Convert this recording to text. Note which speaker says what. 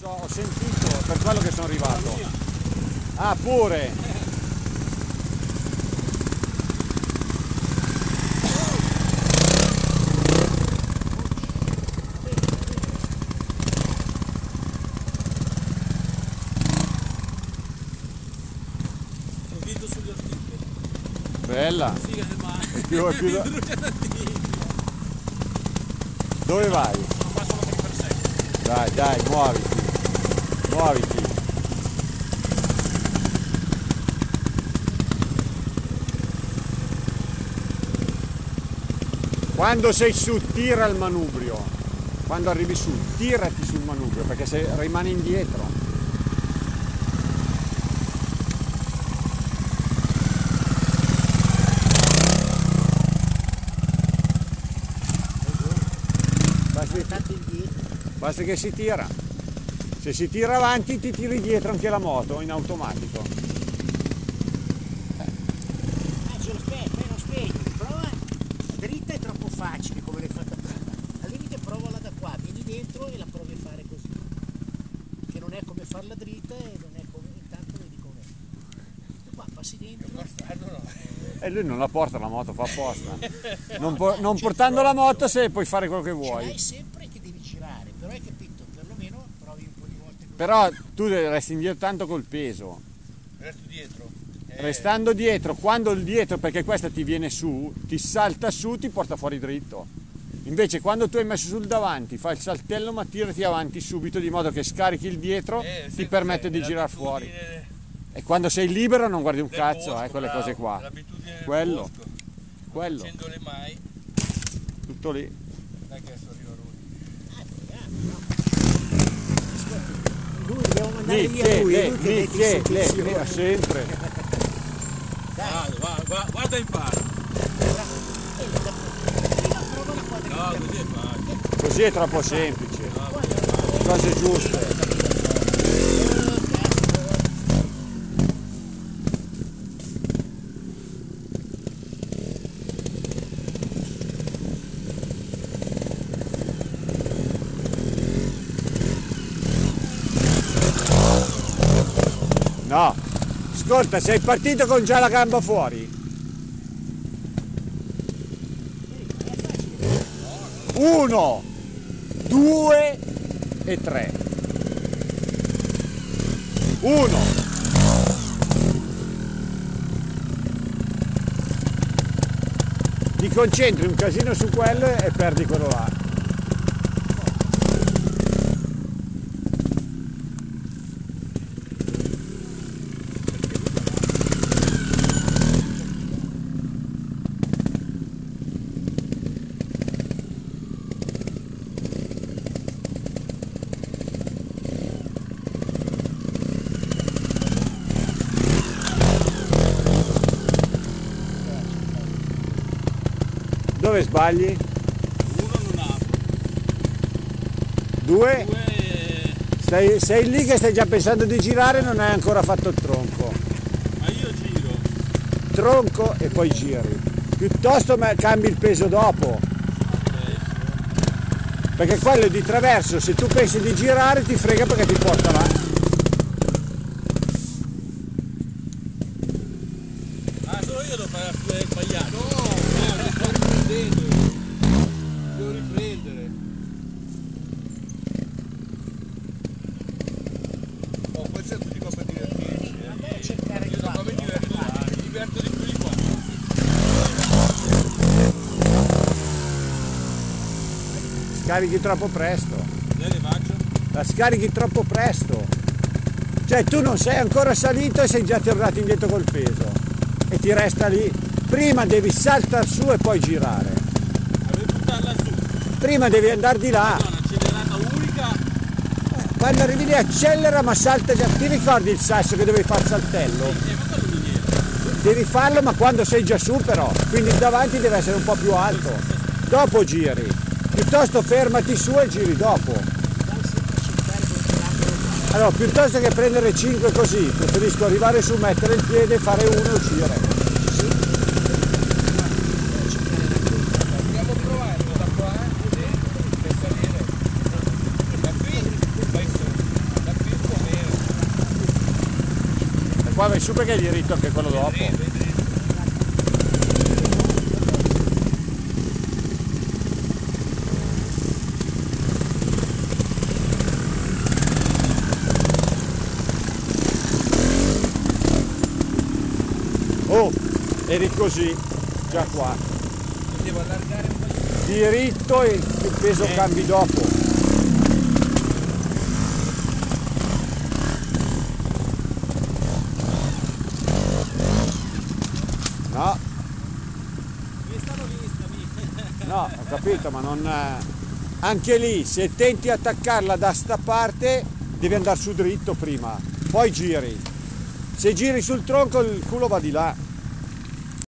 Speaker 1: so, ho sentito, per quello che sono arrivato. Ah, pure! Bella! Dove vai? Dai, muoviti. Quando sei su, tira il manubrio. Quando arrivi su, tirati sul manubrio, perché se rimani indietro. Basta che si tira. Se si tira avanti ti tiri dietro anche la moto in automatico.
Speaker 2: Ce lo spieghi, prova dritta è troppo facile come l'hai fatta prima. Al limite provala da qua, vieni dentro e la provi a fare così. Che non è come farla dritta e non è come. Intanto vedi com'è. E qua passi dentro.
Speaker 1: E lui non la porta la moto, fa apposta. Non portando la moto se puoi fare quello che vuoi.
Speaker 2: Sai sempre che devi girare, però hai capito, perlomeno provi un po' di volte così.
Speaker 1: Però tu resti indietro tanto col peso.
Speaker 3: Resto dietro.
Speaker 1: Restando dietro, quando il dietro, perché questa ti viene su, ti salta su, ti porta fuori dritto. Invece quando tu hai messo sul davanti, fai il saltello ma tirati avanti subito di modo che scarichi il dietro, ti permette di girare fuori. E quando sei libero non guardi un cazzo, quelle cose qua. Quello.
Speaker 3: Facendo le mai.
Speaker 1: Tutto lì.
Speaker 3: Dai che adesso arriva lui.
Speaker 2: Lui dobbiamo mandare via lui
Speaker 1: Michele, sempre.
Speaker 3: Guarda in fare. No, così è facile.
Speaker 1: Così è troppo semplice. Cose giuste. No, ascolta, sei partito con già la gamba fuori. 1, 2 e 3. 1. Ti concentri un casino su quello e perdi quello là. Dove sbagli?
Speaker 3: 1 non apro.
Speaker 1: 2?
Speaker 3: 2
Speaker 1: sei lì che stai già pensando di girare e non hai ancora fatto il tronco.
Speaker 3: ma io giro.
Speaker 1: Tronco e poi giri. Piuttosto cambi il peso dopo. Perché quello di traverso, se tu pensi di girare ti frega perché ti porta là.
Speaker 3: Solo io devo fare sbagliato. No, sto riprendendo. Devo riprendere. Poi cerco di come divertirci.
Speaker 2: Andare a cercare
Speaker 3: Io
Speaker 2: qua.
Speaker 3: come mi diverto di più di qua.
Speaker 1: Scarichi troppo presto.
Speaker 3: Le faccio?
Speaker 1: La scarichi troppo presto. Cioè tu non sei ancora salito e sei già tornato indietro col peso. E ti resta lì. Prima devi saltare su e poi girare.
Speaker 3: Devo buttarla su.
Speaker 1: Prima devi andare di là.
Speaker 3: No, un'accelerata unica.
Speaker 1: Quando arrivi lì accelera ma salta già. Ti ricordi il sasso che dovevi fare il saltello?
Speaker 3: Ma quello non niente.
Speaker 1: Devi farlo ma quando sei già su però. Quindi il davanti deve essere un po' più alto. Dopo giri. Piuttosto fermati su e giri dopo. Allora, piuttosto che prendere 5 così, preferisco arrivare su, mettere il piede, fare uno e uscire.
Speaker 3: Dobbiamo provare da qua per salire. Da qui vai su.
Speaker 1: qua vai su perché è diritto anche quello dopo. Oh, eri così, già qua.
Speaker 3: Devo allargare un po'.
Speaker 1: Diritto e il peso cambi dopo. No,
Speaker 3: Mi stanno vista,
Speaker 1: no, ho capito, ma non... Anche lì, se tenti a attaccarla da sta parte, devi andare su dritto prima, poi giri. Se giri sul tronco il culo va di là.